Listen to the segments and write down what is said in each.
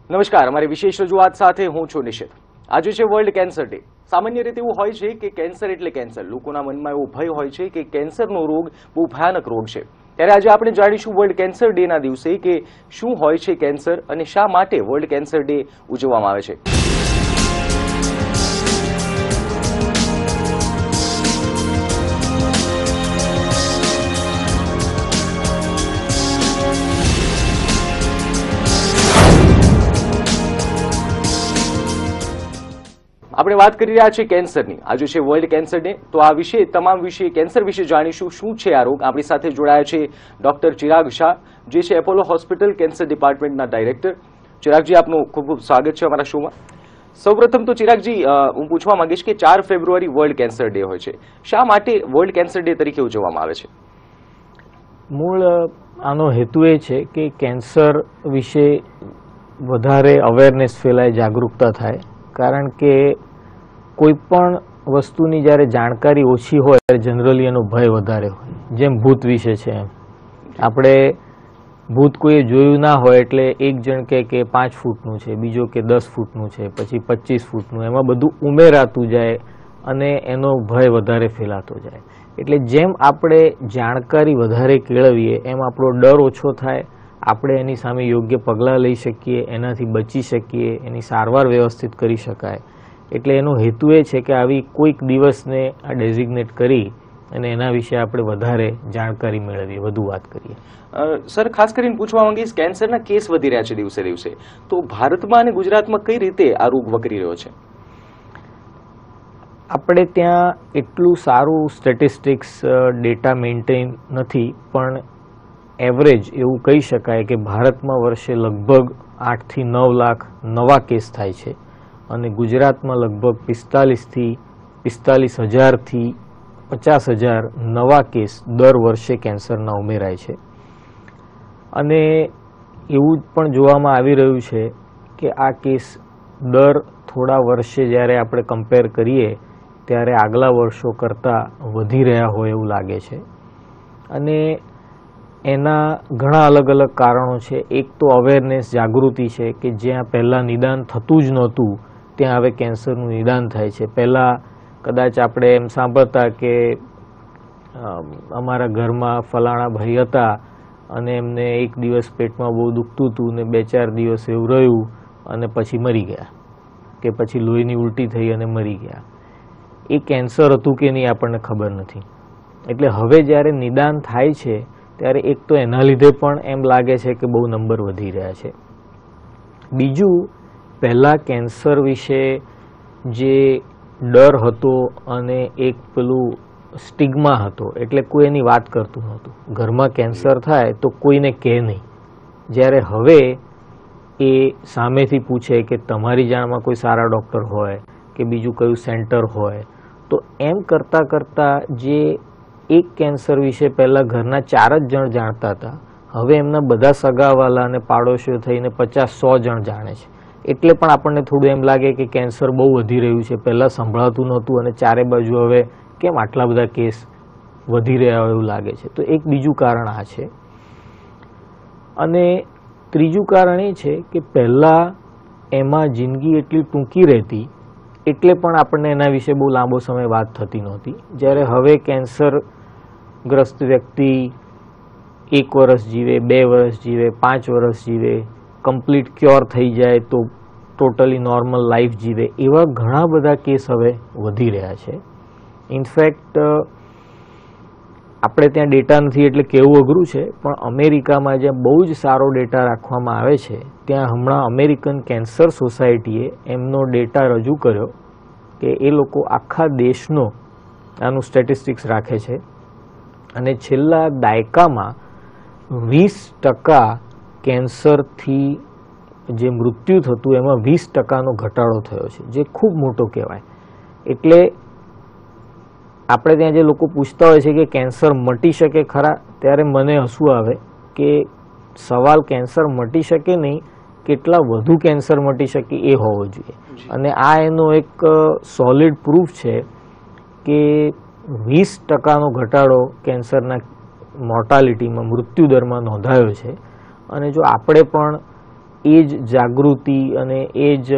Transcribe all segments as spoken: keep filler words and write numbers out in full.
નમસ્કાર, અમારી વિશેષ રજૂઆત સાથે હું છું નિશિત। આજે છે વર્લ્ડ કેન્સર ડે। સામાન્ય રીતે એવું હોય છે કે કેન્સર એટલે કેન્સર, લોકોના મનમાં એવો ભય હોય છે કે કેન્સરનો રોગ બહુ ભયાનક રોગ છે। ત્યારે આજે આપણે જાણીશું વર્લ્ડ કેન્સર ડે ના દિવસે કે શું હોય છે કેન્સર અને શા માટે વર્લ્ડ કેન્સર ડે ઉજવવામાં આવે છે। આપણે વાત કરી રહ્યા છીએ કેન્સરની। આજે છે વર્લ્ડ કેન્સર ડે, તો આ વિશે તમામ વિશે કેન્સર વિશે જાણીશું। શું છે આ રોગ? આપણી સાથે જોડાયા છે ડોક્ટર ચિરાગ શાહ, જે છે એપોલો હોસ્પિટલ કેન્સર ડિપાર્ટમેન્ટના ડાયરેક્ટર। ચિરાગજી, આપનું ખૂબ ખૂબ સ્વાગત છે અમારા શોમાં। સૌપ્રથમ તો ચિરાગજી, હું પૂછવા માંગીશ કે ચાર ફેબ્રુઆરી વર્લ્ડ કેન્સર ડે હોય છે, શા માટે વર્લ્ડ કેન્સર ડે તરીકે ઉજવવામાં આવે છે? મૂળ આનો હેતુ એ છે કે કેન્સર વિશે વધારે અવેરનેસ ફેલાય, જાગૃતતા થાય। કારણ કે કોઈ પણ વસ્તુની જ્યારે જાણકારી ઓછી હોય ત્યારે જનરલી એનો ભય વધારે હોય। જેમ ભૂત વિશે છે એમ, આપણે ભૂત કોઈએ જોયું ના હોય એટલે એક જણ કહે કે પાંચ ફૂટનું છે, બીજો કે દસ ફૂટનું છે, પછી પચીસ ફૂટનું, એમાં બધું ઉમેરાતું જાય અને એનો ભય વધારે ફેલાતો જાય। એટલે જેમ આપણે જાણકારી વધારે કેળવીએ એમ આપણો ડર ઓછો થાય, આપણે એની સામે યોગ્ય પગલાં લઈ શકીએ, એનાથી બચી શકીએ, એની સારવાર વ્યવસ્થિત કરી શકાય। એટલે એનો હેતુ એ છે કે આવી કોઈક દિવસને આ ડેઝિગ્નેટ કરી અને એના વિશે આપણે વધારે જાણકારી મેળવીએ, વધુ વાત કરીએ। સર, ખાસ કરીને પૂછવા માંગીશ, કેન્સરના કેસ વધી રહ્યા છે દિવસે દિવસે, તો ભારતમાં અને ગુજરાતમાં કઈ રીતે આ રોગ વકરી રહ્યો છે? આપણે ત્યાં એટલું સારું સ્ટેટિસ્ટિક્સ ડેટા મેન્ટેન નથી, પણ એવરેજ એવું કહી શકાય કે ભારતમાં વર્ષે લગભગ આઠથી નવ લાખ નવા કેસ થાય છે અને ગુજરાતમાં લગભગ પિસ્તાલીસથી પિસ્તાલીસ હજારથી પચાસ હજાર નવા કેસ દર વર્ષે કેન્સરના ઉમેરાય છે। અને એવું પણ જોવામાં આવી રહ્યું છે કે આ કેસ દર થોડા વર્ષે જ્યારે આપણે કમ્પેર કરીએ ત્યારે આગલા વર્ષો કરતાં વધી રહ્યા હોય એવું લાગે છે। અને એના ઘણા અલગ અલગ કારણો છે। એક તો અવેરનેસ, જાગૃતિ છે કે જ્યાં પહેલાં નિદાન થતું જ નહોતું ત્યાં હવે કેન્સરનું નિદાન થાય છે। પહેલાં કદાચ આપણે એમ સાંભળતા કે અમારા ઘરમાં ફલાણા ભાઈ હતા અને એમને એક દિવસ પેટમાં બહુ દુખતું હતું ને બે ચાર દિવસ એવું રહ્યું અને પછી મરી ગયા, કે પછી લોહીની ઉલટી થઈ અને મરી ગયા। એ કેન્સર હતું કે નહીં આપણને ખબર નથી। એટલે હવે જ્યારે નિદાન થાય છે ત્યારે એક તો એના લીધે પણ એમ લાગે છે કે બહુ નંબર વધી રહ્યા છે। બીજું, પહેલાં કેન્સર વિશે જે ડર હતો અને એક પેલું સ્ટિગ્મા હતો, એટલે કોઈ એની વાત કરતું નહોતું। ઘરમાં કેન્સર થાય તો કોઈને કહે નહીં, જ્યારે હવે એ સામેથી પૂછે કે તમારી જાણમાં કોઈ સારા ડૉક્ટર હોય કે બીજું કયું સેન્ટર હોય, તો એમ કરતાં કરતાં જે એક કેન્સર વિશે પહેલાં ઘરના ચાર જ જણ જાણતા હતા, હવે એમના બધા સગાવાલા અને પાડોશીઓ થઈને પચાસ સો જણ જાણે છે। એટલે પણ આપણને થોડું એમ લાગે કે કેન્સર બહુ વધી રહ્યું છે, પહેલાં સંભળાતું નહોતું અને ચારે બાજુ હવે કેમ આટલા બધા કેસ વધી રહ્યા હોય એવું લાગે છે। તો એક બીજું કારણ આ છે। અને ત્રીજું કારણ એ છે કે પહેલાં એમાં જિંદગી એટલી ટૂંકી રહેતી એટલે પણ આપણને એના વિશે બહુ લાંબો સમય વાત થતી નહોતી, જ્યારે હવે કેન્સરગ્રસ્ત વ્યક્તિ એક વર્ષ જીવે, બે વર્ષ જીવે, પાંચ વર્ષ જીવે, કમ્પ્લીટ ક્યોર થઈ જાય તો ટોટલી નોર્મલ લાઈફ જીવે, એવા ઘણા બધા કેસ હવે વધી રહ્યા છે। ઇનફેક્ટ આપણે ત્યાં ડેટા નથી એટલે કહેવું અઘરું છે, પણ અમેરિકામાં જ્યાં બહુ જ સારો ડેટા રાખવામાં આવે છે ત્યાં હમણાં અમેરિકન કેન્સર સોસાયટીએ એમનો ડેટા રજૂ કર્યો કે એ લોકો આખા દેશનો આનું સ્ટેટિસ્ટિક્સ રાખે છે અને છેલ્લા દાયકામાં વીસ ટકા કેન્સરથી જે મૃત્યુ થતું એમાં વીસ ટકાનો ઘટાડો થયો છે, જે ખૂબ મોટો કહેવાય। એટલે આપણે ત્યાં જે લોકો પૂછતા હોય છે કે કેન્સર મટી શકે ખરા, ત્યારે મને હસવું આવે કે સવાલ કેન્સર મટી શકે નહીં, કેટલા વધુ કેન્સર મટી શકે એ હોવો જોઈએ। અને આ એનો એક સોલિડ પ્રૂફ છે કે વીસ ટકાનો ઘટાડો કેન્સરના મોર્ટાલિટીમાં, મૃત્યુદરમાં નોંધાયો છે। અને જો આપણે પણ એ જ જાગૃતિ અને એ જ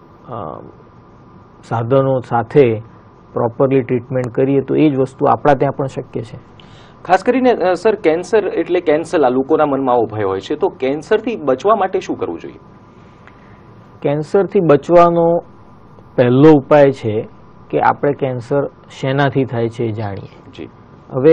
સાધનો સાથે પ્રોપરલી ટ્રીટમેન્ટ કરીએ તો એ જ વસ્તુ આપણા ત્યાં પણ શક્ય છે. ખાસ કરીને સર, કેન્સર એટલે કેન્સર આ લોકોના મનમાં આવો ભય હોય છે, તો કેન્સરથી બચવા માટે શું કરવું જોઈએ? કેન્સરથી બચવાનો પહેલો ઉપાય છે કે આપણે કેન્સર શેનાથી થાય છે એ જાણીએ. જી. હવે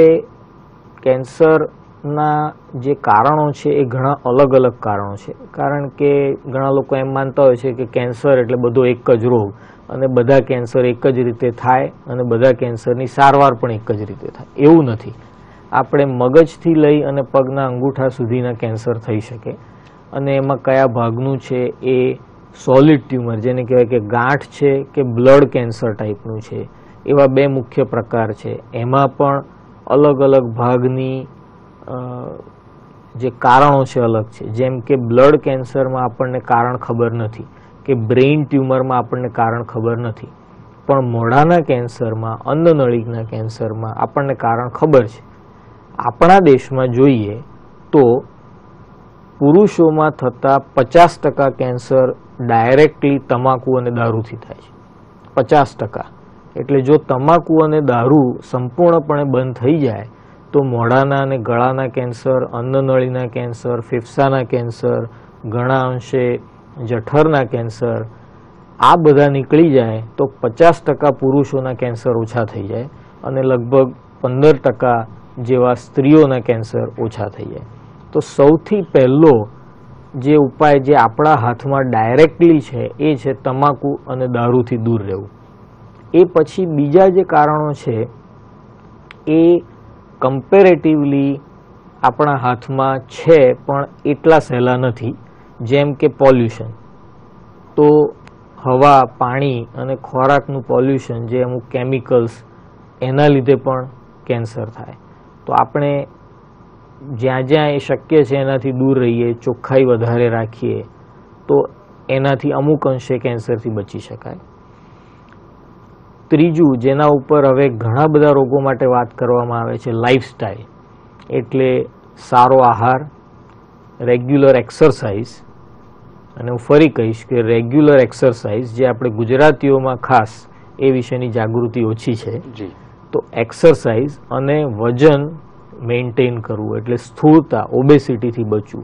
કેન્સરના જે કારણો છે એ ઘણા અલગ અલગ કારણો છે, કારણ કે ઘણા લોકો એમ માનતા હોય છે કે કેન્સર એટલે બધો એક જ રોગ અને બધા કેન્સર એક જ રીતે થાય અને બધા કેન્સરની સારવાર પણ એક જ રીતે થાય. એવું નથી. આપણે મગજથી લઈ અને પગના અંગૂઠા સુધીના કેન્સર થઈ શકે અને એમાં કયા ભાગનું છે એ સોલિડ ટ્યુમર, જેને કહેવાય કે ગાંઠ છે કે બ્લડ કેન્સર ટાઈપનું છે, એવા બે મુખ્ય પ્રકાર છે. એમાં પણ અલગ અલગ ભાગની જે કારણો છે અલગ છે. જેમ કે બ્લડ કેન્સરમાં આપણને કારણ ખબર નથી કે બ્રેઇન ટ્યુમરમાં આપણને કારણ ખબર નથી, પણ મોઢાના કેન્સરમાં, અન્નનળીના કેન્સરમાં આપણને કારણ ખબર છે. આપણા દેશમાં જોઈએ તો પુરુષોમાં થતા પચાસ ટકા કેન્સર ડાયરેક્ટલી તમાકુ અને દારૂથી થાય છે. પચાસ ટકા. એટલે જો તમાકુ અને દારૂ સંપૂર્ણપણે બંધ થઈ જાય તો મોઢાના અને ગળાના કેન્સર, અન્નનળીના કેન્સર, ફેફસાના કેન્સર, ઘણા અંશે જઠરના કેન્સર, આ બધા નીકળી જાય તો પચાસ ટકા પુરુષોના કેન્સર ઓછા થઈ જાય અને લગભગ પંદર ટકા જેવા સ્ત્રીઓના કેન્સર ઓછા થઈ જાય. તો સૌથી પહેલો જે ઉપાય જે આપણા હાથમાં ડાયરેક્ટલી છે એ છે તમાકુ અને દારૂથી દૂર રહેવું. એ પછી બીજા જે કારણો છે એ કમ્પેરેટિવલી આપણા હાથમાં છે પણ એટલા સહેલા નથી. જેમ કે પોલ્યુશન. તો હવા, પાણી અને ખોરાકનું પોલ્યુશન, જે અમુક કેમિકલ્સ, એના લીધે પણ કેન્સર થાય. તો આપણે જ્યાં જ્યાં એ શક્ય છે એનાથી દૂર રહીએ, ચોખ્ખાઈ વધારે રાખીએ તો એનાથી અમુક અંશે કેન્સરથી બચી શકાય. ત્રીજું, જેના ઉપર હવે ઘણા બધા રોગો માટે વાત કરવામાં આવે છે, લાઇફસ્ટાઇલ. એટલે સારો આહાર, રેગ્યુલર એક્સરસાઇઝ, અને હું ફરી કહીશ કે રેગ્યુલર એક્સરસાઇઝ, જે આપણે ગુજરાતીઓમાં ખાસ એ વિશેની જાગૃતિ ઓછી છે. જી. તો એક્સરસાઇઝ અને વજન મેન્ટેન કરવું, એટલે સ્થૂળતા, ઓબેસિટીથી બચવું.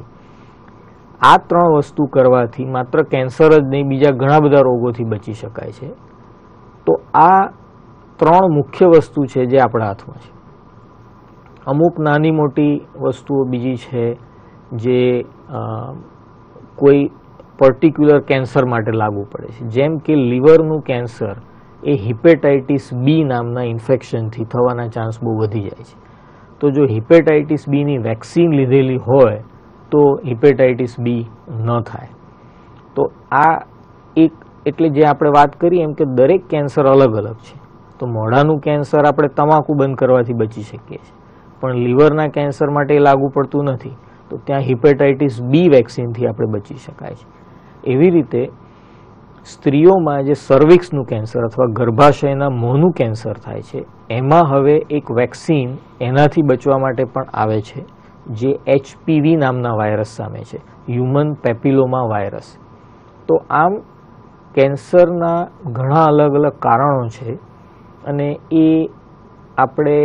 આ ત્રણ વસ્તુ કરવાથી માત્ર કેન્સર જ નહીં, બીજા ઘણા બધા રોગોથી બચી શકાય છે. તો આ ત્રણ મુખ્ય વસ્તુ છે જે આપણા હાથમાં છે. અમુક નાની મોટી વસ્તુઓ બીજી છે જે કોઈ પર્ટિક્યુલર કેન્સર માટે લાગુ પડે છે. જેમ કે લીવરનું કેન્સર એ હિપેટાઇટિસ બી નામના ઇન્ફેક્શનથી થવાના ચાન્સ બહુ વધી જાય છે. તો જો હિપેટાઇટિસ બીની વેક્સિન લીધેલી હોય તો હિપેટાઇટિસ બી ન થાય. તો આ એક, એટલે જે આપણે વાત કરી એમ કે દરેક કેન્સર અલગ અલગ છે. તો મોઢાનું કેન્સર આપણે તમાકુ બંધ કરવાથી બચી શકીએ છીએ, પણ લીવરના કેન્સર માટે લાગુ પડતું નથી. તો ત્યાં હિપેટાઇટિસ બી વેક્સિનથી આપણે બચી શકાય છે. એવી રીતે સ્ત્રીઓમાં જે સર્વિક્સનું કેન્સર અથવા ગર્ભાશયના મોંનું કેન્સર થાય છે, એમાં હવે એક વેક્સિન એનાથી બચવા માટે પણ આવે છે, જે એચપીવી નામના વાયરસ સામે છે, હ્યુમન પેપિલોમા વાયરસ. તો આમ કેન્સરના ઘણા અલગ અલગ કારણો છે અને એ આપણે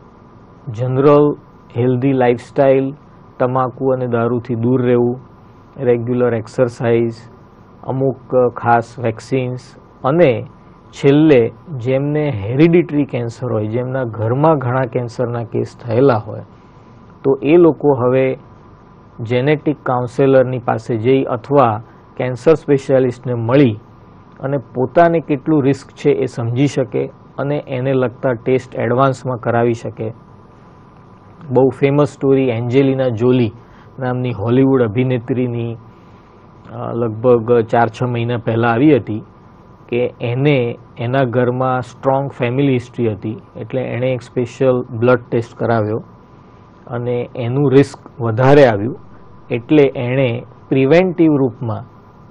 જનરલ હેલ્ધી લાઇફસ્ટાઇલ, તમાકુ અને દારૂથી દૂર રહેવું, રેગ્યુલર એક્સરસાઇઝ, અમુક ખાસ વેક્સિન્સ, અને છેલ્લે જેમને હેરિડિટરી કેન્સર હોય, જેમના ઘરમાં ઘણા કેન્સરના કેસ થયેલા હોય, તો એ લોકો હવે જેનેટિક કાઉન્સેલરની પાસે જઈ અથવા કેન્સર સ્પેશિયાલિસ્ટને મળી અને પોતાને કેટલું રિસ્ક છે એ સમજી શકે અને એને લગતા ટેસ્ટ એડવાન્સમાં કરાવી શકે. બહુ ફેમસ સ્ટોરી એન્જેલિના જોલી નામની હોલિવૂડ અભિનેત્રીની લગભગ ચાર છ મહિના પહેલાં આવી હતી કે એને એના ઘરમાં સ્ટ્રોંગ ફેમિલી હિસ્ટ્રી હતી, એટલે એણે એક સ્પેશિયલ બ્લડ ટેસ્ટ કરાવ્યો અને એનું રિસ્ક વધારે આવ્યું, એટલે એણે પ્રિવેન્ટિવ રૂપમાં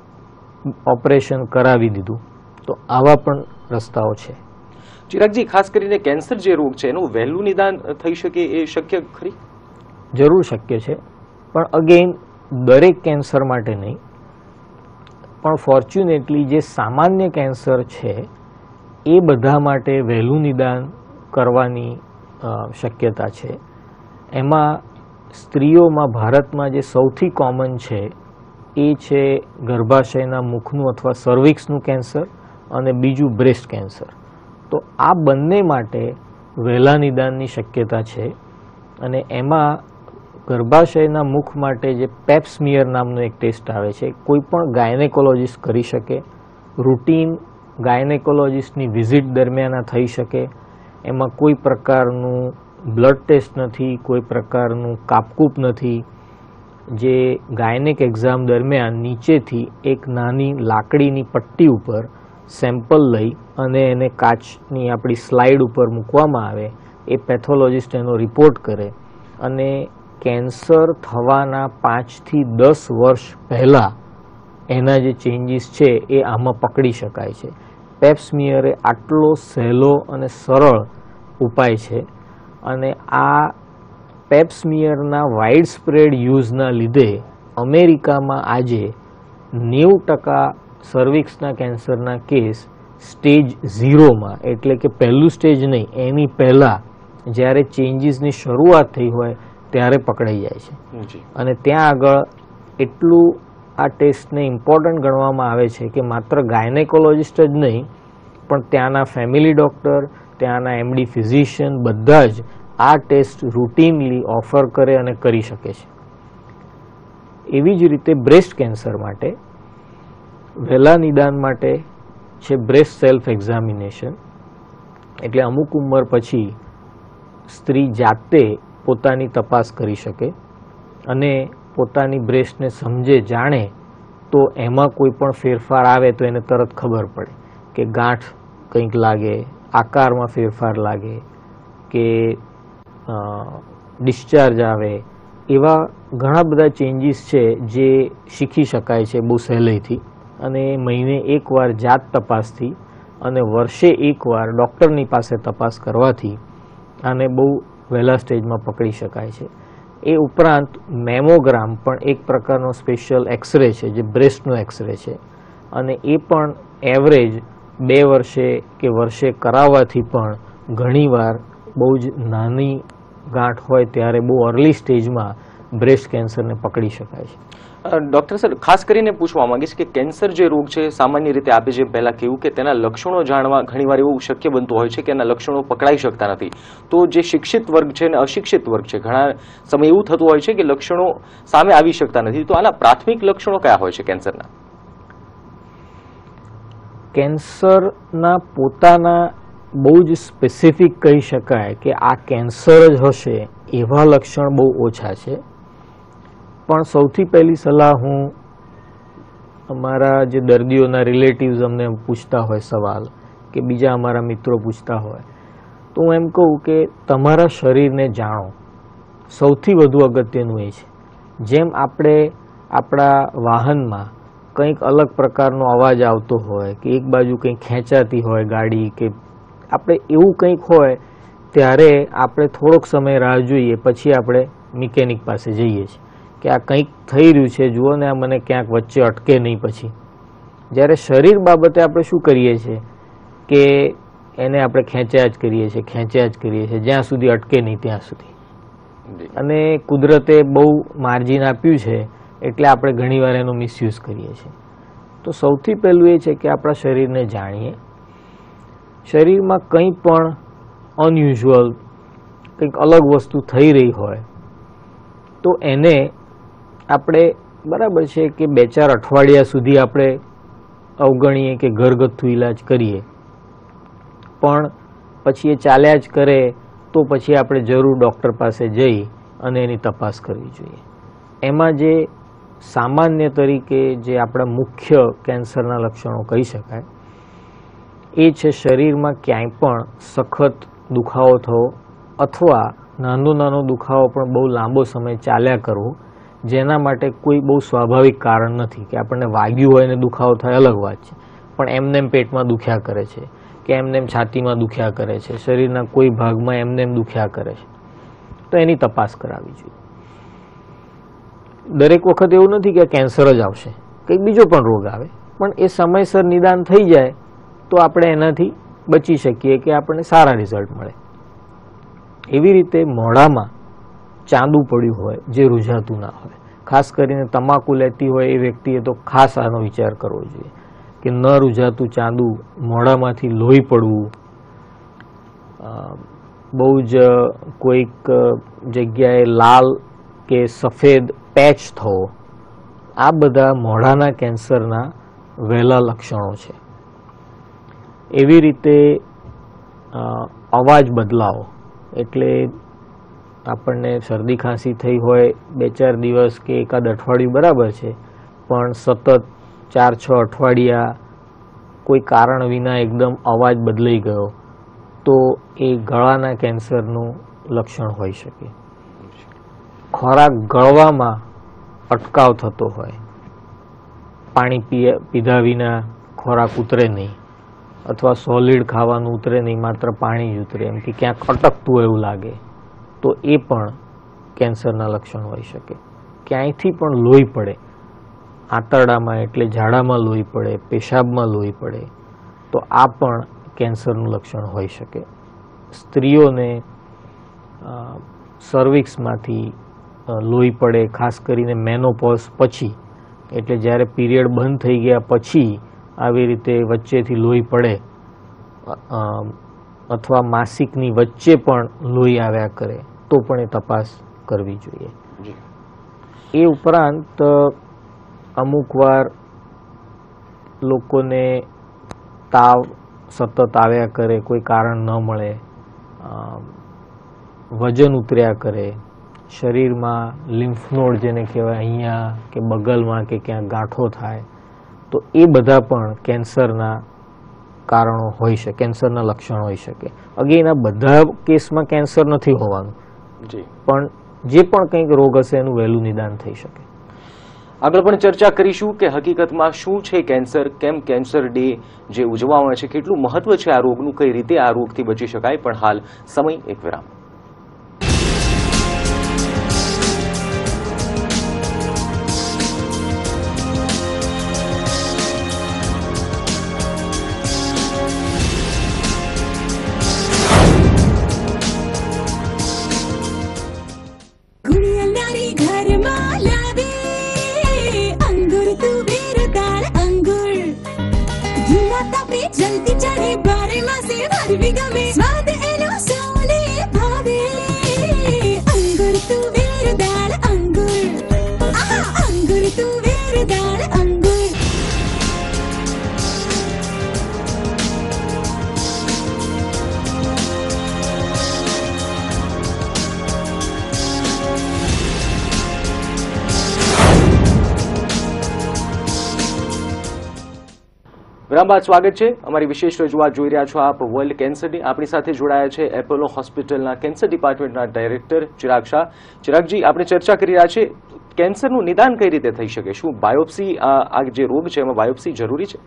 ઓપરેશન કરાવી દીધું. તો આવા પણ રસ્તાઓ છે. ચિરાગજી, ખાસ કરીને કેન્સર જે રોગ છે એનું વહેલું નિદાન થઈ શકે એ શક્ય ખરી? જરૂર શક્ય છે, પણ અગેન દરેક કેન્સર માટે નહીં. પણ ફોર્ચ્યુનેટલી જે સામાન્ય કેન્સર છે એ બધા માટે વહેલું નિદાન કરવાની શક્યતા છે. એમાં સ્ત્રીઓમાં ભારતમાં જે સૌથી કોમન છે એ છે ગર્ભાશયના મુખનું અથવા સર્વિક્સનું કેન્સર અને બીજું બ્રેસ્ટ કેન્સર. તો આ બંને માટે વહેલા નિદાનની શક્યતા છે અને એમાં ગર્ભાશયના મુખ માટે જે પેપ સ્મિયર નામનો એક ટેસ્ટ આવે છે, કોઈ પણ ગાયનેકોલોજીસ્ટ કરી શકે. રૂટીન ગાયનેકોલોજીસ્ટની વિઝિટ દરમિયાન આ થઈ શકે. એમાં કોઈ પ્રકારનું બ્લડ ટેસ્ટ નથી, કોઈ પ્રકારનું કાપકૂપ નથી. જે ગાયનેક એક્ઝામ દરમિયાન નીચેથી એક નાની લાકડીની પટ્ટી ઉપર સેમ્પલ લઈ અને એને કાચની આપણી સ્લાઇડ ઉપર મૂકવામાં આવે. એ પેથોલોજીસ્ટ એનો રિપોર્ટ કરે અને કેન્સર થવાના પાંચથી દસ વર્ષ પહેલાં એના જે ચેન્જીસ છે એ આમાં પકડી શકાય છે. પેપ સ્મિયર એ આટલો સહેલો અને સરળ ઉપાય છે અને આ પેપ સ્મિયરના વાઇડ સ્પ્રેડ યુઝના લીધે અમેરિકામાં આજે નેવું ટકા સર્વિક્સના કેન્સરના કેસ સ્ટેજ ઝીરોમાં, એટલે કે પહેલું સ્ટેજ નહીં એની પહેલાં જ્યારે ચેન્જીસની શરૂઆત થઈ હોય ત્યારે પકડાઈ જાય છે. અને ત્યાં આગળ એટલું આ ટેસ્ટને ઇમ્પોર્ટન્ટ ગણવામાં આવે છે કે માત્ર ગાયનેકોલોજીસ્ટ જ નહીં પણ ત્યાંના ફેમિલી ડૉક્ટર, ત્યાંના એમડી ફિઝિશિયન બધા જ આ ટેસ્ટ રૂટીનલી ઓફર કરે અને કરી શકે છે. એવી જ રીતે બ્રેસ્ટ કેન્સર માટે વહેલા નિદાન માટે છે બ્રેસ્ટ સેલ્ફ એક્ઝામિનેશન. એટલે અમુક ઉંમર પછી સ્ત્રી જાતે પોતાની તપાસ કરી શકે અને પોતાની બ્રેસ્ટને સમજે, જાણે તો એમાં કોઈ પણ ફેરફાર આવે તો એને તરત ખબર પડે કે ગાંઠ કંઈક લાગે, આકારમાં ફેરફાર લાગે કે ડિસ્ચાર્જ આવે. એવા ઘણા બધા ચેન્જીસ છે જે શીખી શકાય છે બહુ સહેલાઈથી. અને મહિને એકવાર જાત તપાસથી અને વર્ષે એકવાર ડૉક્ટરની પાસે તપાસ કરવાથી આને બહુ વહેલા સ્ટેજમાં પકડી શકાય છે. એ ઉપરાંત મેમોગ્રામ પણ એક પ્રકારનો સ્પેશિયલ એક્સરે છે જે બ્રેસ્ટનો એક્સરે છે અને એ પણ એવરેજ બે વર્ષે કે વર્ષે કરાવવાથી પણ ઘણીવાર બહુ જ નાની ગાંઠ હોય ત્યારે બહુ અર્લી સ્ટેજમાં બ્રેસ્ટ કેન્સરને પકડી શકાય છે. ડૉક્ટર સર, ખાસ કરીને પૂછવા માંગીશ કે કેન્સર જે રોગ છે સામાન્ય રીતે આપે જેમ પહેલાં કહ્યું કે તેના લક્ષણો જાણવા ઘણીવાર એવું શક્ય બનતું હોય છે કે એના લક્ષણો પકડાઈ શકતા નથી. તો જે શિક્ષિત વર્ગ છે અને અશિક્ષિત વર્ગ છે, ઘણા સમય એવું થતું હોય છે કે લક્ષણો સામે આવી શકતા નથી. તો આના પ્રાથમિક લક્ષણો કયા હોય છે કેન્સરના? કેન્સરના પોતાના બહુ જ સ્પેસિફિક કહી શકાય કે આ કેન્સર જ હશે એવા લક્ષણ બહુ ઓછા છે. પણ સૌથી પહેલી સલાહ હું અમારા જે દર્દીઓના રિલેટિવ્સ અમને પૂછતા હોય સવાલ કે બીજા અમારા મિત્રો પૂછતા હોય તો હું એમ કહું કે તમારા શરીરને જાણો. સૌથી વધુ અગત્યનું એ છે. જેમ આપણે આપણા વાહનમાં કંઈક અલગ પ્રકારનો અવાજ આવતો હોય કે એક બાજુ કંઈક ખેંચાતી હોય ગાડી કે આપણે એવું કંઈક હોય ત્યારે આપણે થોડોક સમય રાહ જોઈએ, પછી આપણે મિકેનિક પાસે જઈએ છીએ કે આ કંઈક થઈ રહ્યું છે, જુઓ ને આ મને ક્યાંક વચ્ચે અટકે નહીં. પછી જ્યારે શરીર બાબતે આપણે શું કરીએ છીએ કે એને આપણે ખેંચ્યા જ કરીએ છીએ ખેંચ્યા જ કરીએ છીએ જ્યાં સુધી અટકે નહીં ત્યાં સુધી. અને કુદરતે બહુ માર્જિન આપ્યું છે એટલે આપણે ઘણીવાર એનો મિસયુઝ કરીએ છીએ. તો સૌથી પહેલું એ છે કે આપણા શરીરને જાણીએ. શરીરમાં કંઈ પણ અનયુઝ્યુઅલ કંઈક અલગ વસ્તુ થઈ રહી હોય તો એને આપણે બરાબર છે કે બે ચાર અઠવાડિયા સુધી આપણે અવગણીએ કે ઘરગથ્થુ ઇલાજ કરીએ, પણ પછી એ ચાલ્યા જ કરે તો પછી આપણે જરૂર ડૉક્ટર પાસે જઈ અને એની તપાસ કરવી જોઈએ. એમાં જે સામાન્ય તરીકે જે આપણા મુખ્ય કેન્સરના લક્ષણો કહી શકાય એ છે શરીરમાં ક્યાંય પણ સખત દુખાવો થવો અથવા નાનો નાનો દુખાવો પણ બહુ લાંબો સમય ચાલ્યા કરવો, જેના માટે કોઈ બહુ સ્વાભાવિક કારણ નથી. કે આપણને વાગ્યું હોય ને દુખાવો થાય અલગ વાત છે, પણ એમનેમ પેટમાં દુખ્યા કરે છે કે એમનેમ છાતીમાં દુખ્યા કરે છે, શરીરના કોઈ ભાગમાં એમનેમ દુખ્યા કરે છે, તો એની તપાસ કરાવવી જોઈએ. દરેક વખત એવું નથી કે કેન્સર જ આવશે, કંઈક બીજો પણ રોગ આવે પણ એ સમયસર નિદાન થઈ જાય તો આપણે એનાથી બચી શકીએ કે આપણને સારા રિઝલ્ટ મળે. એવી રીતે મોઢામાં ચાંદુ પડ્યું હોય જે રૂઝાતું ના હોય, ખાસ કરીને તમાકુ લેતી હોય એ વ્યક્તિએ તો ખાસ આનો વિચાર કરવો જોઈએ કે ન રૂઝાતું ચાંદુ, મોઢામાંથી લોહી પડવું, બહુ જ કોઈક જગ્યાએ લાલ કે સફેદ પેચ થવો, આ બધા મોઢાના કેન્સરના વહેલા લક્ષણો છે. એવી રીતે અવાજ બદલાવો, એટલે આપણને શરદી ખાંસી થઈ હોય બે ચાર દિવસ કે એકાદ અઠવાડિયું બરાબર છે, પણ સતત ચાર છ અઠવાડિયા કોઈ કારણ વિના એકદમ અવાજ બદલાઈ ગયો તો એ ગળાના કેન્સરનું લક્ષણ હોઈ શકે. ખોરાક ગળવામાં અટકાવ થતો હોય, પાણી પીધા વિના ખોરાક ઉતરે નહીં, અથવા સોલિડ ખાવાનું ઉતરે નહીં, માત્ર પાણી જ ઉતરે, એમ કે ક્યાંક અટકતું હોય એવું લાગે, તો એ પણ કેન્સરના લક્ષણ હોઈ શકે. ક્યાંયથી પણ લોહી પડે, આંતરડામાં એટલે ઝાડામાં લોહી પડે, પેશાબમાં લોહી પડે, તો આ પણ કેન્સરનું લક્ષણ હોઈ શકે. સ્ત્રીઓને સર્વિક્સમાંથી લોહી પડે, ખાસ કરીને મેનોપોઝ પછી, એટલે જ્યારે પીરિયડ બંધ થઈ ગયા પછી આવી રીતે વચ્ચેથી લોહી પડે, અથવા માસિકની વચ્ચે પણ લોહી આવ્યા કરે તો પણ એ તપાસ કરવી જોઈએ. એ ઉપરાંત અમુક વાર લોકોને તાવ સતત આવ્યા કરે, કોઈ કારણ ન મળે, વજન ઉતર્યા કરે, શરીરમાં લિમ્ફ નોડ જેને કહેવાય અહીંયા કે બગલમાં કે ક્યાંક ગાંઠો થાય, તો એ બધા પણ કેન્સરના કારણો હોઈ શકે, કેન્સરના લક્ષણ હોઈ શકે. અગેન આ બધા કેસમાં કેન્સર નથી હોવાનું, પણ જે પણ કંઈક રોગ હશે એનું વહેલું નિદાન થઈ શકે. આગળ પણ ચર્ચા કરીશું કે હકીકતમાં શું છે કેન્સર, કેમ કેન્સર ડે જે ઉજવવામાં છે કેટલું મહત્વ છે આ રોગનું, કઈ રીતે આ રોગથી બચી શકાય. પણ હાલ સમય એક વિરામ. जल्दी चढ़े बारे मासे भर भी गमे स्वाद एलो सोने भावे अंगूर तू वीर दाल अंगूर आहा अंगूर तू वीर दाल अंगूर. વિરામ બાદ સ્વાગત છે. અમારી વિશેષ રજૂઆત જોઈ રહ્યા છો આપ વર્લ્ડ કેન્સર ડે. આપણી સાથે જોડાયા છે એપોલો હોસ્પિટલના કેન્સર ડિપાર્ટમેન્ટના ડાયરેક્ટર ચિરાગ શાહ. ચિરાગજી, આપણે ચર્ચા કરી રહ્યા છે કેન્સરનું નિદાન કઈ રીતે થઈ શકે, શું બાયોપ્સી, આ જે રોગ છે એમાં બાયોપ્સી જરૂરી છે?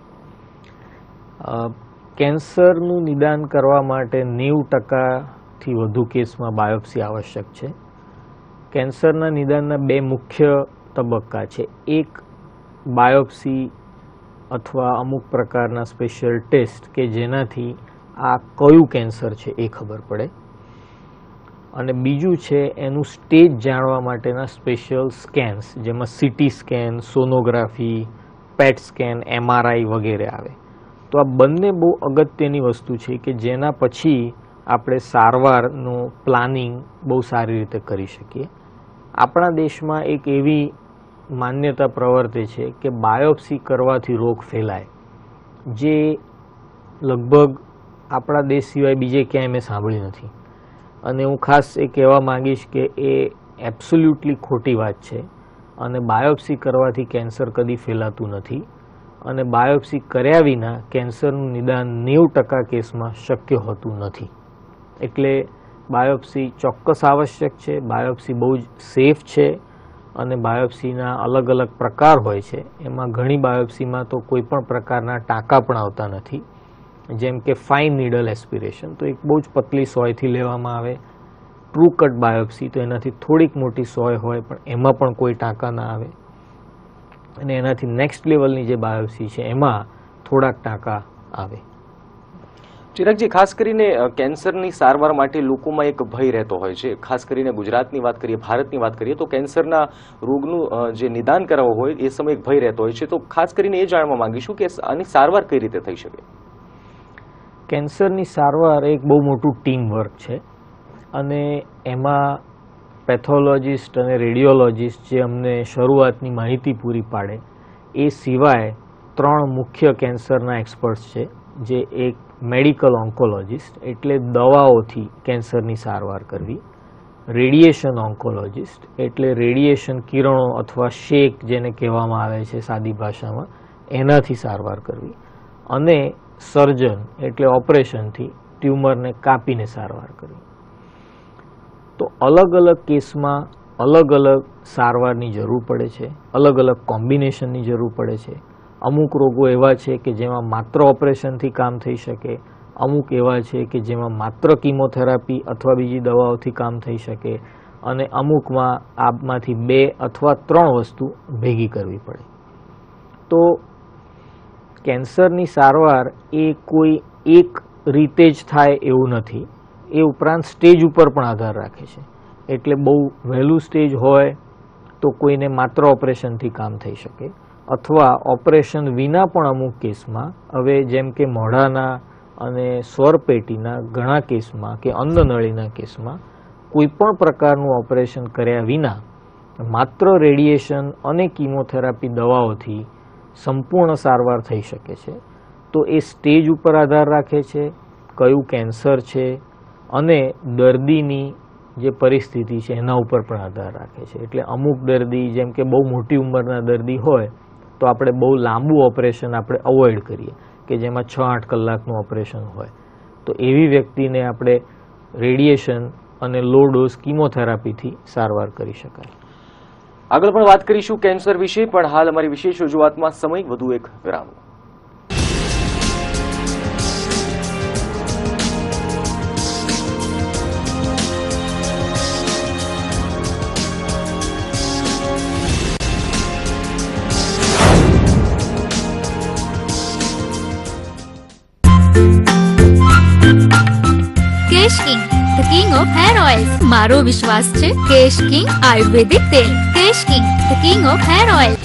કેન્સરનું નિદાન કરવા માટે નેવું ટકાથી વધુ કેસમાં બાયોપ્સી આવશ્યક છે. કેન્સરના નિદાનના બે મુખ્ય તબક્કા છે. એક બાયોપ્સી અથવા અમુક પ્રકારના સ્પેશિયલ ટેસ્ટ કે જેનાથી આ કયું કેન્સર છે એ ખબર પડે, અને બીજું છે એનું સ્ટેજ જાણવા માટેના સ્પેશિયલ સ્કેન્સ, જેમાં CT scan, sonography, PET scan, MRI વગેરે આવે. તો આ બંને બહુ અગત્યની વસ્તુ છે કે જેના પછી આપણે સારવારનું પ્લાનિંગ બહુ સારી રીતે કરી શકીએ. આપણા દેશમાં એક એવી માન્યતા પ્રવર્તે છે કે બાયોપ્સી કરવાથી રોગ ફેલાય, જે લગભગ આપણા દેશ સિવાય બીજે ક્યાંય મેં સાંભળ્યું નથી. અને હું ખાસ એ કહેવા માંગીશ કે એ એબ્સોલ્યુટલી ખોટી વાત છે, અને બાયોપ્સી કરવાથી કેન્સર કદી ફેલાતું નથી, અને બાયોપ્સી કર્યા વિના કેન્સરનું નિદાન નેવું ટકા કેસમાં શક્ય હોતું નથી. એટલે બાયોપ્સી ચોક્કસ આવશ્યક છે. બાયોપ્સી બહુ જ સેફ છે, અને બાયોપ્સીના અલગ અલગ પ્રકાર હોય છે. એમાં ઘણી બાયોપ્સીમાં તો કોઈ પણ પ્રકારના ટાંકા પણ આવતા નથી, જેમ કે ફાઇન નીડલ એસ્પિરેશન, તો એક બહુ જ પતલી સોયથી લેવામાં આવે. ટ્રુ કટ બાયોપ્સી તો એનાથી થોડીક મોટી સોય હોય પણ એમાં પણ કોઈ ટાંકા ના આવે. અને એનાથી નેક્સ્ટ લેવલની જે બાયોપ્સી છે એમાં થોડાક ટાંકા આવે. ચિરાગજી, ખાસ કરીને કેન્સરની સારવાર માટે લોકોમાં એક ભય રહેતો હોય છે. ખાસ કરીને ગુજરાતની વાત કરીએ, ભારતની વાત કરીએ તો કેન્સરના રોગનું જે નિદાન કરાવવું હોય એ સમયે એક ભય રહેતો હોય છે. તો ખાસ કરીને એ જાણવા માંગીશું કે આની સારવાર કઈ રીતે થઈ શકે? કેન્સરની સારવાર એક બહુ મોટું ટીમ વર્ક છે અને એમાં પેથોલોજીસ્ટ અને રેડિયોલોજીસ્ટ જે અમને શરૂઆતની માહિતી પૂરી પાડે એ સિવાય ત્રણ મુખ્ય કેન્સરના એક્સપર્ટ્સ છે, જે એક મેડિકલ ઓન્કોલોજીસ્ટ એટલે દવાઓથી કેન્સરની સારવાર કરવી, રેડિયેશન ઓન્કોલોજીસ્ટ એટલે રેડિયેશન કિરણો અથવા શેક જેને કહેવામાં આવે છે સાદી ભાષામાં, એનાથી સારવાર કરવી, અને સર્જન એટલે ઓપરેશનથી ટ્યુમરને કાપીને સારવાર કરવી. તો અલગ અલગ કેસમાં અલગ અલગ સારવારની જરૂર પડે છે, અલગ અલગ કોમ્બિનેશનની જરૂર પડે છે. અમુક રોગો એવા છે કે જેમાં માત્ર ઓપરેશનથી કામ થઈ શકે, અમુક એવા છે કે જેમાં માત્ર કિમોથેરાપી અથવા બીજી દવાઓથી કામ થઈ શકે, અને અમુકમાં આમાંથી બે અથવા ત્રણ વસ્તુ ભેગી કરવી પડે. તો કેન્સરની સારવાર એ કોઈ એક રીતે જ થાય એવું નથી. એ ઉપરાંત સ્ટેજ ઉપર પણ આધાર રાખે છે. એટલે બહુ વહેલું સ્ટેજ હોય તો કોઈને માત્ર ઓપરેશનથી કામ થઈ શકે, અથવા ઓપરેશન વિના પણ અમુક કેસમાં, હવે જેમ કે મોઢાના અને સ્વરપેટીના ઘણા કેસમાં કે અન્નનળીના કેસમાં કોઈ પણ પ્રકારનું ઓપરેશન કર્યા વિના માત્ર રેડિયેશન અને કિમોથેરાપી દવાઓથી સંપૂર્ણ સારવાર થઈ શકે છે. તો એ સ્ટેજ ઉપર આધાર રાખે છે, કયું કેન્સર છે, અને દર્દીની જે પરિસ્થિતિ છે એના ઉપર પણ આધાર રાખે છે. એટલે અમુક દર્દી જેમ કે બહુ મોટી ઉંમરના દર્દી હોય તો આપણે બહુ લાંબુ ઓપરેશન આપણે અવોઇડ કરીએ, કે જેમાં છ આઠ કલાકનું ઓપરેશન હોય. તો એવી વ્યક્તિને આપણે રેડિયેશન અને લો ડોઝ કિમોથેરાપીથી સારવાર કરી શકાય. આગળ પણ વાત કરીશું કેન્સર વિશે, પણ હાલ અમારી વિશેષ રજૂઆતમાં સમય વધુ એક વિરામ. Kesh King, the king of hair oils. મારો વિશ્વાસ છે કેશ કિંગ આયુર્વેદિક તેલ. Kesh King, the king of hair oil.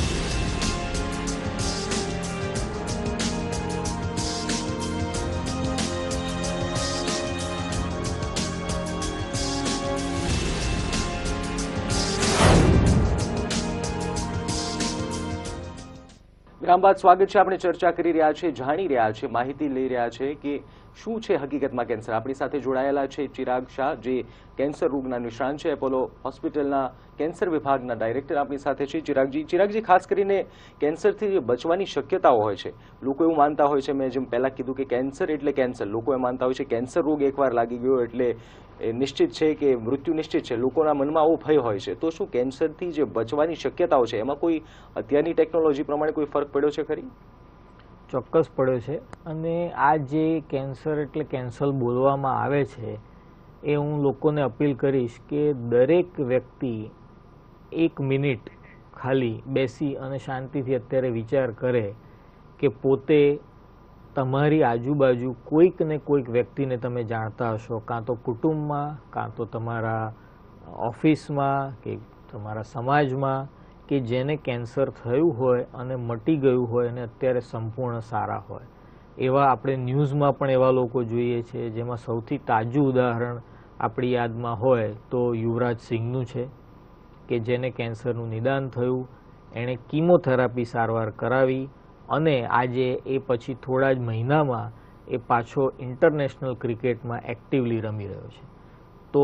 વિરામ બાદ સ્વાગત છે. આપણે ચર્ચા કરી રહ્યા છે, જાણી રહ્યા છે, માહિતી લઈ રહ્યા છે કે શું છે હકીકતમાં કેન્સર. આપણી સાથે જોડાયેલા છે ચિરાગ શાહ, જે કેન્સર રોગના નિષ્ણાત છે, એપોલો હોસ્પિટલના કેન્સર વિભાગના ડાયરેક્ટર આપણી સાથે છે. ચિરાગજી ચિરાગજી ખાસ કરીને કેન્સરથી જે બચવાની શક્યતાઓ હોય છે, લોકો એવું માનતા હોય છે, મેં જેમ પહેલા કીધું કે કેન્સર એટલે કેન્સર, લોકો એ માનતા હોય છે કેન્સર રોગ એકવાર લાગી ગયો એટલે એ નિશ્ચિત છે કે મૃત્યુ નિશ્ચિત છે. લોકોના મનમાં આવો ભય હોય છે. તો શું કેન્સરથી જે બચવાની શક્યતાઓ છે એમાં કોઈ અત્યારની ટેકનોલોજી પ્રમાણે કોઈ ફરક પડ્યો છે ખરી? ચોક્કસ પડ્યો છે. અને આ જે કેન્સર એટલે કેન્સર બોલવામાં આવે છે એ હું લોકોને અપીલ કરીશ કે દરેક વ્યક્તિ એક મિનિટ ખાલી બેસી અને શાંતિથી અત્યારે વિચાર કરે કે પોતે તમારી આજુબાજુ કોઈક ને કોઈક વ્યક્તિને તમે જાણતા હશો, કાં તો કુટુંબમાં, કાં તો તમારા ઓફિસમાં કે તમારા સમાજમાં, કે જેને કેન્સર થયું હોય અને મટી ગયું હોય અને અત્યારે સંપૂર્ણ સારા હોય. એવા આપણે ન્યૂઝમાં પણ એવા લોકો જોઈએ છે, જેમાં સૌથી તાજું ઉદાહરણ આપણી યાદમાં હોય તો યુવરાજ સિંહનું છે, કે જેને કેન્સરનું નિદાન થયું, એણે કિમોથેરાપી સારવાર કરાવી અને આજે એ પછી થોડા જ મહિનામાં એ પાછો ઇન્ટરનેશનલ ક્રિકેટમાં એક્ટિવલી રમી રહ્યો છે. તો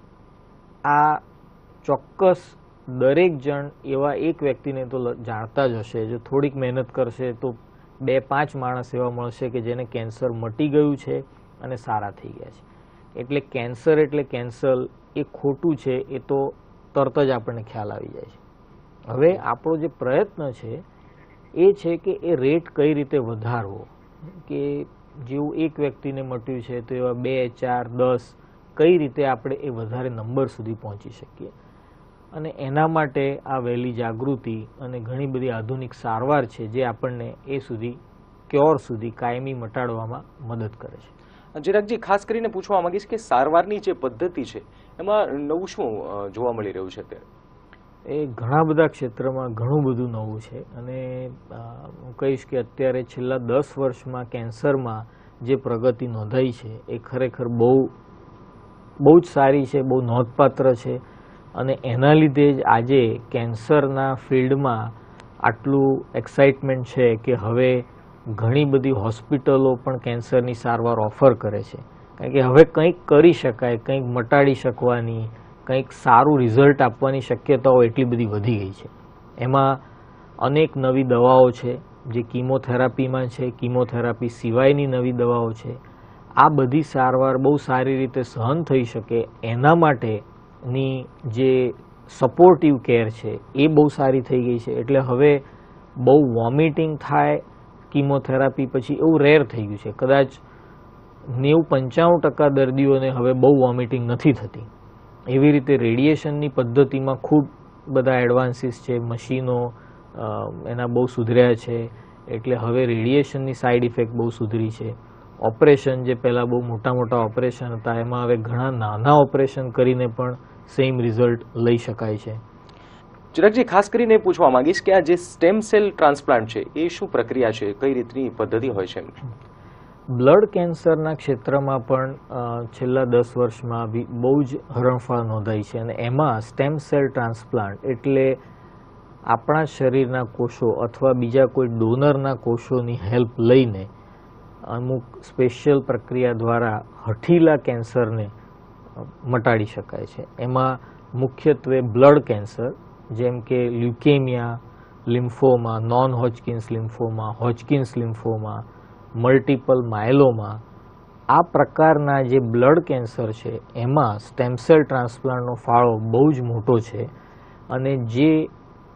આ ચોક્કસ દરેક જણ એવા એક વ્યક્તિને તો જાણતા જ હશે, જો થોડીક મહેનત કરશે તો બે પાંચ માણસ એવા મળશે કે જેને કેન્સર મટી ગયું છે અને સારા થઈ ગયા છે. એટલે કેન્સર એટલે કેન્સર એ ખોટું છે એ તો તરત જ આપણને ખ્યાલ આવી જાય છે. હવે આપણો જે પ્રયત્ન છે એ છે કે એ રેટ કઈ રીતે વધારવો, કે જેવું એક વ્યક્તિને મટ્યું છે તો એવા બે ચાર દસ કઈ રીતે આપણે એ વધારે નંબર સુધી પહોંચી શકીએ. અને એના માટે આ વહેલી જાગૃતિ અને ઘણી બધી આધુનિક સારવાર છે જે આપણને એ સુધી ક્યોર સુધી કાયમી મટાડવામાં મદદ કરે છે. ચિરાગજી, ખાસ કરીને પૂછવા માંગીશ કે સારવારની જે પદ્ધતિ છે એમાં નવું શું જોવા મળી રહ્યું છે અત્યારે? એ ઘણા બધા ક્ષેત્રમાં ઘણું બધું નવું છે અને હું કહીશ કે અત્યારે છેલ્લા દસ વર્ષમાં કેન્સરમાં જે પ્રગતિ નોંધાઈ છે એ ખરેખર બહુ બહુ જ સારી છે, બહુ નોંધપાત્ર છે અને એના લીધે જ આજે કેન્સરના ફિલ્ડમાં આટલું એક્સાઇટમેન્ટ છે કે હવે ઘણી બધી હોસ્પિટલો પણ કેન્સરની સારવાર ઓફર કરે છે. કારણ કે હવે કંઈક કરી શકાય, કંઈક મટાડી શકવાની, કંઈક સારું રિઝલ્ટ આપવાની શક્યતાઓ એટલી બધી વધી ગઈ છે. એમાં અનેક નવી દવાઓ છે જે કીમોથેરાપીમાં છે, કીમોથેરાપી સિવાયની નવી દવાઓ છે. આ બધી સારવાર બહુ સારી રીતે સહન થઈ શકે એના માટેની જે સપોર્ટિવ કેર છે એ બહુ સારી થઈ ગઈ છે. એટલે હવે બહુ વોમિટિંગ થાય કીમોથેરાપી પછી એવું રેર થઈ ગયું છે. કદાચ નેવું પંચાણું ટકા દર્દીઓને હવે બહુ વોમિટિંગ નથી થતી. એવી રીતે રેડિયેશનની પદ્ધતિમાં ખૂબ બધા એડવાન્સીસ છે, મશીનો એના બહુ સુધર્યા છે. એટલે હવે રેડિયેશનની સાઈડ ઇફેક્ટ બહુ સુધરી છે. ઓપરેશન જે પહેલાં બહુ મોટા મોટા ઓપરેશન હતા એમાં હવે ઘણા નાના ઓપરેશન કરીને પણ સેમ રિઝલ્ટ લઈ શકાય છે. ચિરાગજી, ખાસ કરીને પૂછવા માંગીશ કે આ જે સ્ટેમ સેલ ટ્રાન્સપ્લાન્ટ છે એ શું પ્રક્રિયા છે, કઈ રીતની પદ્ધતિ હોય છે? બ્લડ કેન્સરના ક્ષેત્રમાં પણ છેલ્લા દસ વર્ષમાં બહુ જ હરણફાળ નોંધાઈ છે અને એમાં સ્ટેમ સેલ ટ્રાન્સપ્લાન્ટ એટલે આપણા શરીરના કોષો અથવા બીજા કોઈ ડોનરના કોષોની હેલ્પ લઈને અમુક સ્પેશિયલ પ્રક્રિયા દ્વારા હઠીલા કેન્સરને મટાડી શકાય છે. એમાં મુખ્યત્વે બ્લડ કેન્સર જેમ કે leukaemia, lymphoma, non Hodgkin's lymphoma, Hodgkin's lymphoma, multiple myeloma, આ પ્રકારના જે બ્લડ કેન્સર છે એમાં સ્ટેમ સેલ ટ્રાન્સપ્લાન્ટનો ફાળો બહુ જ મોટો છે. અને જે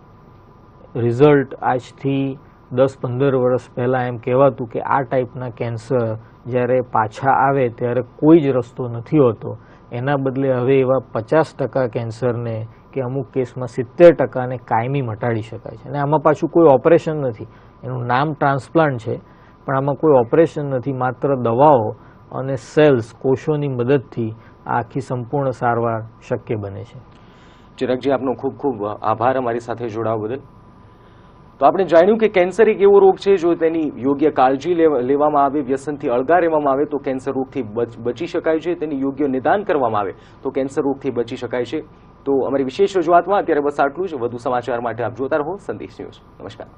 રિઝલ્ટ આજથી દસ પંદર વર્ષ પહેલાં એમ કહેવાતું કે આ ટાઈપના કેન્સર જ્યારે પાછા આવે ત્યારે કોઈ જ રસ્તો નથી હોતો, એના બદલે હવે એવા પચાસ ટકા કેન્સરને કે અમુક કેસમાં સિત્તેર ટકાને કાયમી મટાડી શકાય છે. અને આમાં પાછું કોઈ ઓપરેશન નથી. એનું નામ ટ્રાન્સપ્લાન્ટ છે પણ આમાં કોઈ ઓપરેશન નથી, માત્ર દવાઓ અને સેલ્સ કોષોની મદદથી આ આખી સંપૂર્ણ સારવાર શક્ય બને છે. ચિરાગજી, આપનો ખૂબ ખૂબ આભાર અમારી સાથે જોડાવા બદલ. તો આપણે જાણ્યું કે કેન્સર એક એવો રોગ છે જો તેની યોગ્ય કાળજી લેવામાં આવે, વ્યસનથી અળગા રહેવામાં આવે તો કેન્સર રોગથી બચી શકાય છે. તેની યોગ્ય નિદાન કરવામાં આવે તો કેન્સર રોગથી બચી શકાય છે. તો અમારી વિશેષ રજૂઆતમાં અત્યારે બસ આટલું જ. વધુ સમાચાર માટે આપ જોતા રહો સંદેશ ન્યૂઝ. નમસ્કાર.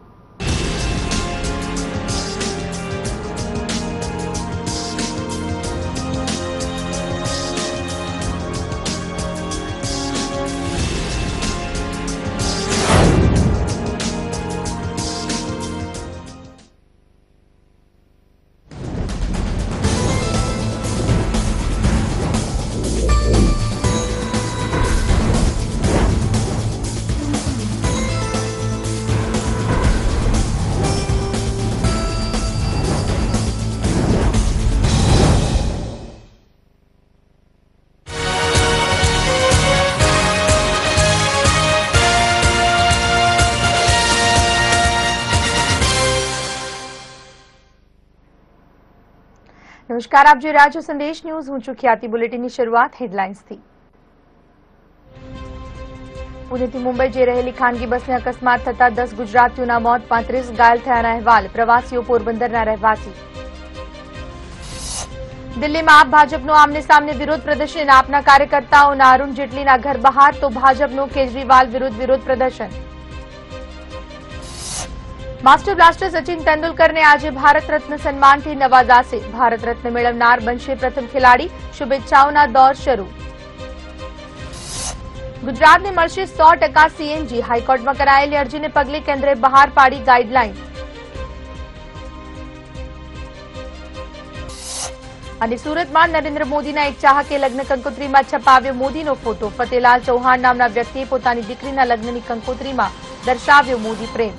નમસ્કાર, આપ જોઈ રહ્યા છો સંદેશ ન્યૂઝ. હું છું ખ્યાતિ. બુલેટિનની શરૂઆત હેડલાઇન્સથી. પુણેથી મુંબઈ જઈ રહેલી ખાનગી બસને અકસ્માત થતા દસ ગુજરાતીઓના મોત, પાંત્રીસ ઘાયલ થયાના અહેવાલ. પ્રવાસીઓ પોરબંદરના રહેવાસી. દિલ્હીમાં આપ ભાજપનો આમને સામને વિરોધ પ્રદર્શન. આપના કાર્યકર્તાઓના અરુણ જેટલીના ઘર બહાર તો ભાજપનું કેજરીવાલ વિરુદ્ધ વિરોધ પ્રદર્શન. માસ્ટર બ્લાસ્ટર સચિન તેંડુલકરને આજે ભારત રત્ન સન્માનથી નવાજાશે. ભારત રત્ન મેળવનાર બનશે પ્રથમ ખેલાડી. શુભેચ્છાઓના દોર શરૂ. ગુજરાતને મળશે સો ટકા સીએનજી. હાઈકોર્ટમાં કરાયેલી અરજીને પગલે કેન્દ્રે બહાર પાડી ગાઈડલાઈન. અને સુરતમાં નરેન્દ્ર મોદીના એક ચાહકે લગ્ન કંકોત્રીમાં છપાવ્યો મોદીનો ફોટો. ફતેલાલ ચૌહાણ નામના વ્યક્તિએ પોતાની દીકરીના લગ્નની કંકોત્રીમાં દર્શાવ્યો મોદી પ્રેમ.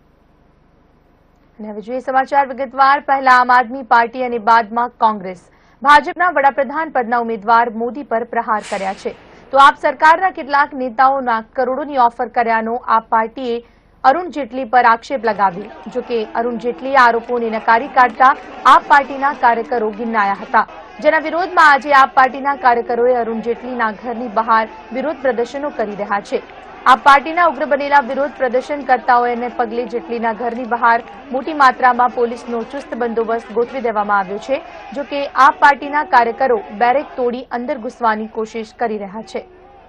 અને હવે જોઈએ સમાચાર વિગતવાર. પહેલા આમ આદમી પાર્ટી અને બાદમાં કોંગ્રેસ. ભાજપના વડાપ્રધાન પદના ઉમેદવાર મોદી પર પ્રહાર કર્યા છે તો આપ સરકારના કેટલાક નેતાઓના કરોડોની ઓફર કર્યાનો આપ પાર્ટીએ અરુણ જેટલી પર આક્ષેપ લગાવ્યો। જો કે અરુણ જેટલીએ આરોપોને નકારી કાઢતા આપ પાર્ટીના કાર્યકરો ગિન્નાયા હતા, જેના વિરોધમાં આજે આપ પાર્ટીના કાર્યકરોએ અરુણ જેટલીના ઘરની બહાર વિરોધ પ્રદર્શનો કરી રહ્યા છે। આપ પાર્ટીના ઉગ્ર બનેલા વિરોધ પ્રદર્શનકર્તાઓને પગલે જેટલીના ઘરની બહાર મોટી માત્રામાં પોલીસનો ચુસ્ત બંદોબસ્ત ગોઠવી દેવામાં આવ્યો છે। જો કે આપ પાર્ટીના કાર્યકરો બેરેક તોડી અંદર ઘૂસવાની કોશિશ કરી રહ્યા છે।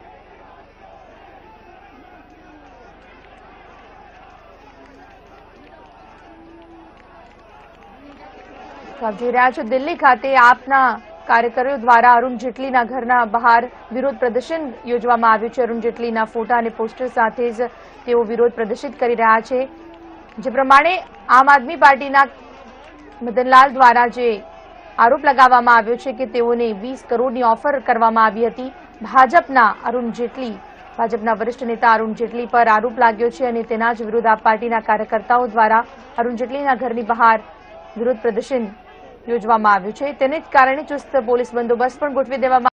આપ જોઈ રહ્યા છો દિલ્હી ખાતે આપના કાર્યકરો દ્વારા અરુણ જેટલીના ઘરના બહાર વિરોધ પ્રદર્શન યોજવામાં આવ્યું છે। અરુણ જેટલીના ફોટા અને પોસ્ટર સાથે જ તેઓ વિરોધ પ્રદર્શિત કરી રહ્યા છે। જે પ્રમાણે આમ આદમી પાર્ટીના મદનલાલ દ્વારા જે આરોપ લગાવવામાં આવ્યો છે કે તેઓને વીસ કરોડની ઓફર કરવામાં આવી હતી। ભાજપના અરુણ જેટલી ભાજપના વરિષ્ઠ નેતા અરુણ જેટલી પર આરોપ લાગ્યો છે અને તેના જ વિરુદ્ધ આપ પાર્ટીના કાર્યકર્તાઓ દ્વારા અરુણ જેટલીના ઘરની બહાર વિરોધ પ્રદર્શન યોજવામાં આવ્યું છે। તેને જ કારણે ચુસ્ત પોલીસ બંદોબસ્ત પણ ગોઠવી દેવામાં